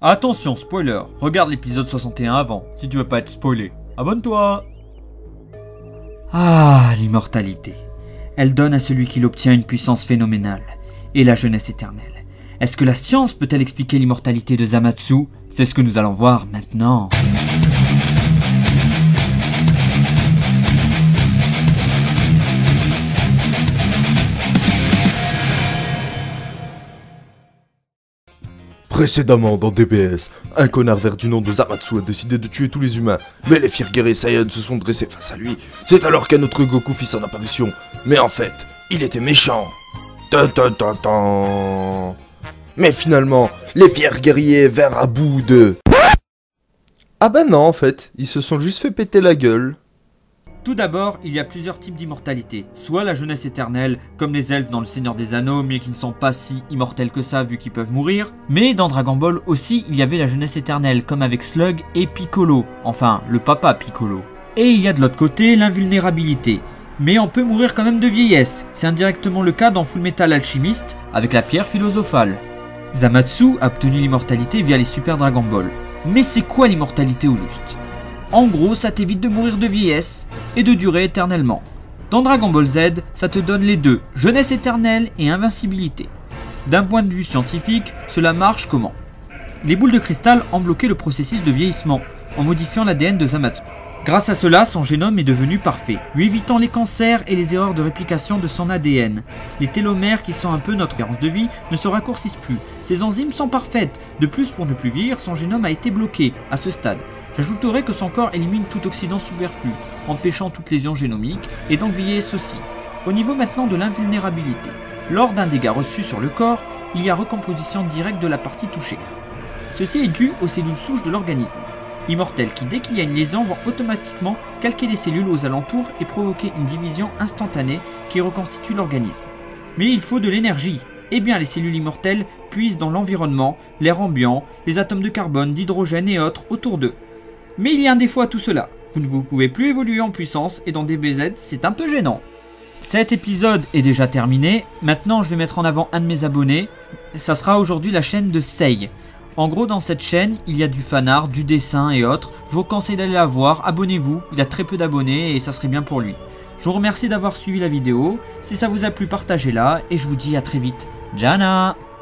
Attention, spoiler, regarde l'épisode 61 avant, si tu veux pas être spoilé. Abonne-toi! Ah, l'immortalité. Elle donne à celui qui l'obtient une puissance phénoménale, et la jeunesse éternelle. Est-ce que la science peut-elle expliquer l'immortalité de Zamatsu? C'est ce que nous allons voir maintenant. Précédemment dans DBS, un connard vert du nom de Zamatsu a décidé de tuer tous les humains, mais les fiers guerriers Saiyans se sont dressés face à lui. C'est alors qu'un autre Goku fit son apparition, mais en fait, il était méchant. Mais finalement, les fiers guerriers verts à bout de... Ah bah non en fait, ils se sont juste fait péter la gueule. Tout d'abord, il y a plusieurs types d'immortalité. Soit la jeunesse éternelle, comme les elfes dans le Seigneur des Anneaux, mais qui ne sont pas si immortels que ça vu qu'ils peuvent mourir. Mais dans Dragon Ball aussi, il y avait la jeunesse éternelle, comme avec Slug et Piccolo. Enfin, le papa Piccolo. Et il y a de l'autre côté l'invulnérabilité. Mais on peut mourir quand même de vieillesse. C'est indirectement le cas dans Fullmetal Alchemist, avec la pierre philosophale. Zamatsu a obtenu l'immortalité via les Super Dragon Ball. Mais c'est quoi l'immortalité au juste ? En gros, ça t'évite de mourir de vieillesse et de durer éternellement. Dans Dragon Ball Z, ça te donne les deux, jeunesse éternelle et invincibilité. D'un point de vue scientifique, cela marche comment? Les boules de cristal ont bloqué le processus de vieillissement en modifiant l'ADN de Zamatsu. Grâce à cela, son génome est devenu parfait, lui évitant les cancers et les erreurs de réplication de son ADN. Les télomères, qui sont un peu notre espérance de vie, ne se raccourcissent plus. Ses enzymes sont parfaites. De plus, pour ne plus vieillir, son génome a été bloqué à ce stade. J'ajouterai que son corps élimine tout oxydant superflu, empêchant toute lésion génomique et donc vieillesse aussi. Au niveau maintenant de l'invulnérabilité. Lors d'un dégât reçu sur le corps, il y a recomposition directe de la partie touchée. Ceci est dû aux cellules souches de l'organisme. Immortelles qui, dès qu'il y a une lésion, vont automatiquement calquer les cellules aux alentours et provoquer une division instantanée qui reconstitue l'organisme. Mais il faut de l'énergie. Eh bien, les cellules immortelles puisent dans l'environnement, l'air ambiant, les atomes de carbone, d'hydrogène et autres autour d'eux. Mais il y a un défaut à tout cela, vous ne pouvez plus évoluer en puissance et dans DBZ c'est un peu gênant. Cet épisode est déjà terminé, maintenant je vais mettre en avant un de mes abonnés, ça sera aujourd'hui la chaîne de Sei. En gros dans cette chaîne il y a du fanart, du dessin et autres, je vous conseille d'aller la voir, abonnez-vous, il a très peu d'abonnés et ça serait bien pour lui. Je vous remercie d'avoir suivi la vidéo, si ça vous a plu partagez-la et je vous dis à très vite. Jana!